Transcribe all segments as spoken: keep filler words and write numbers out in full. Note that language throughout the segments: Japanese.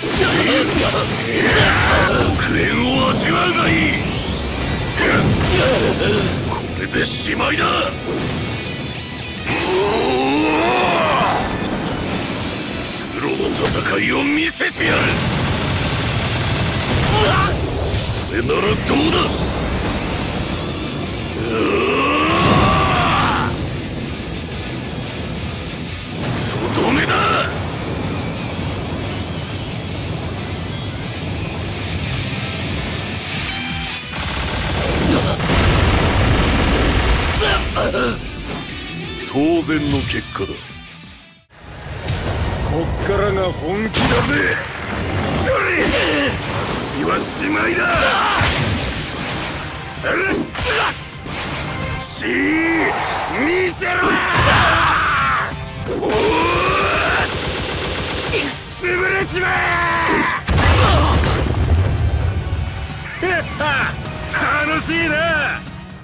悪縁を味わうがいい。これでしまいだ。プロの戦いを見せてやる。これならどうだ。とどめだ。当然の結果だ。こっからが本気だぜ。遊びはしまいだ。し見せろ。おお潰れちまえ。楽しいな。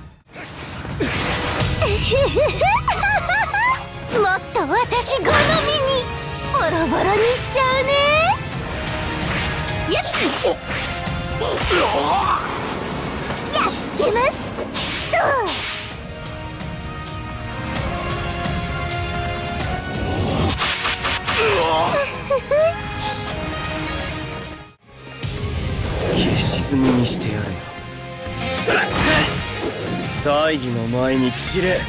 もっと私好みにボロボロにしちゃうね。やっつけます。 消し済みにしてやれよ。大義の前に散れ。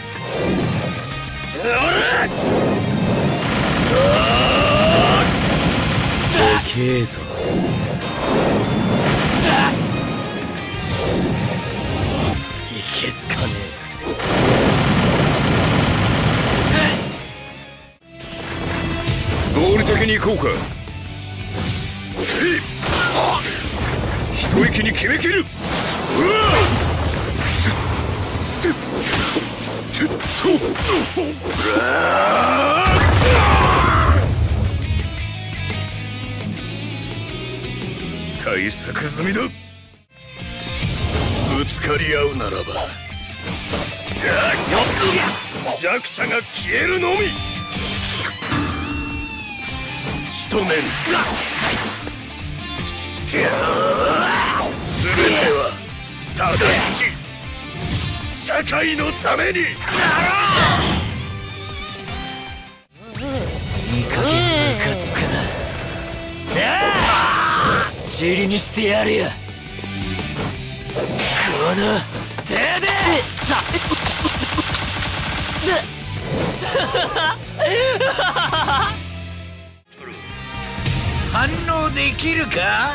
でけえぞ。いけすかねえ。合理的に行こうか。一息に決めきる。対策済みだ。ぶつかり合うならば弱者が消えるのみ。仕留める。全てはただき社会のために。 いい加減ムカつくな。塵にしてやるよ。この手で。反応できるか。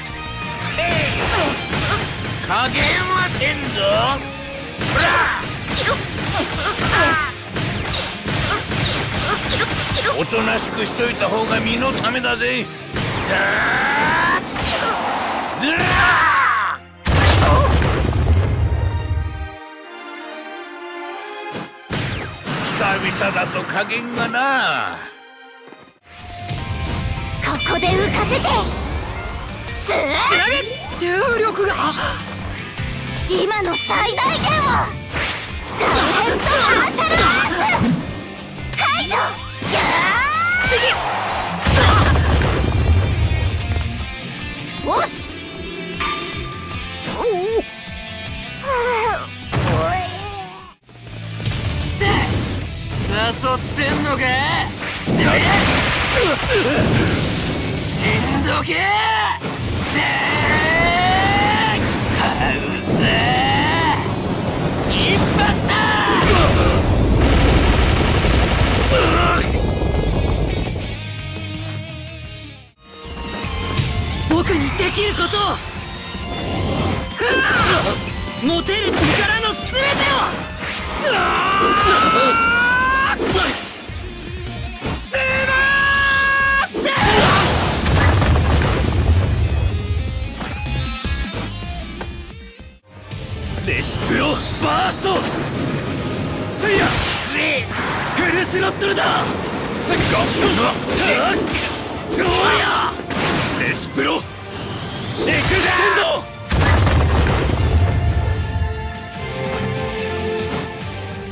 加減はせんぞ。おとなしくしといた方が身のためだぜ。久々だと加減がな。 ここで浮かせて。つられ重力が今の最大限を。ガヘッドマーシャルアーツ解除。おっす。 誘ってんのか。しんどけ。ハウス一発だ。僕にできることを、持てる力の全てを。スマッシュ。レシピをバースト。せいや G ヘルスロットルだ。セカンドどうやレシプロ行くぞ。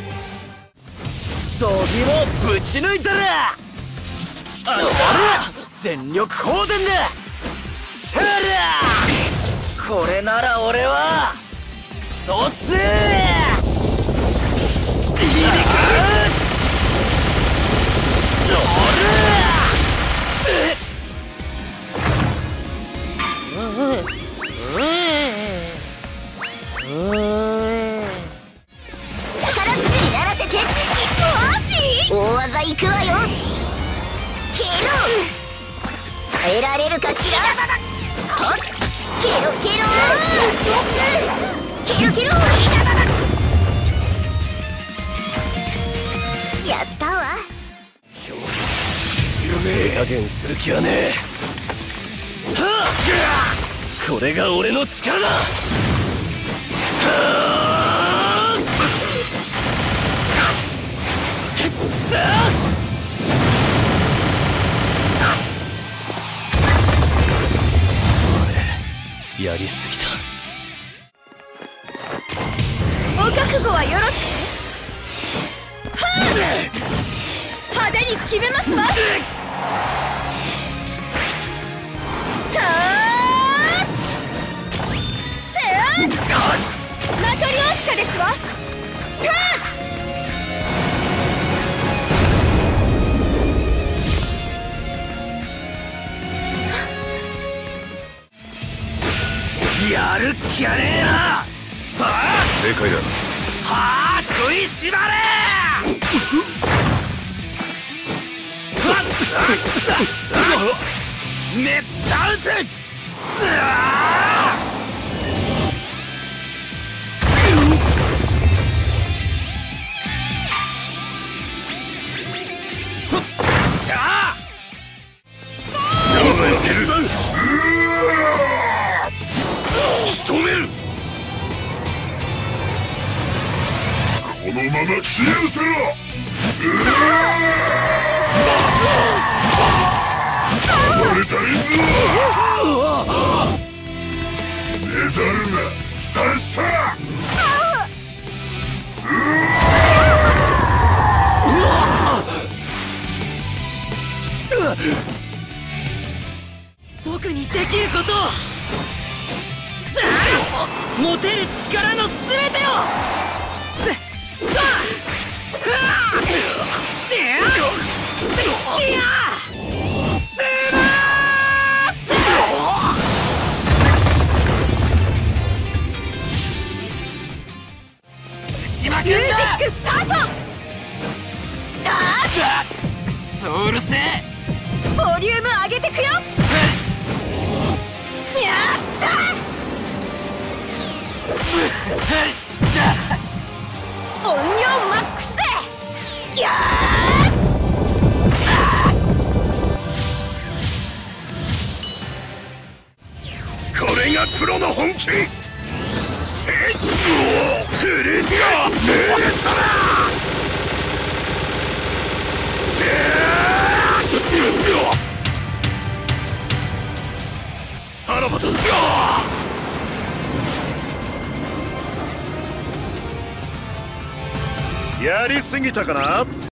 度肝ぶち抜いたら。あれ全力放電だ。シャラー、これなら俺はクソ強え。 下から地ならせて。マジ？大技いくわよ。ケロ耐えられるかしら。はっケロケロケロケロ。やったわ。 手加減する気はねえ。はあ、これが俺の力だ。はあ、ひったそれやりすぎた。 お覚悟はよろしく。はあ、派手に決めますわ。たーせあマトリョーシカですわ。たーやるっきゃねえな。はあ、 正解だ。 はあ、食いしばれ。ネッタウズ。さあ仕留める。このまま消えるせろ。暴れたいんぞ。ねだるな、さっさ。 僕にできることを、持てる力の全てを。 ミュージックスタート。 くそうるせえ。 ボリューム上げてくよ。やった音量マックスで。やーこれがプロの本気。フルスが濡れたら。さらばだ。やりすぎたかな。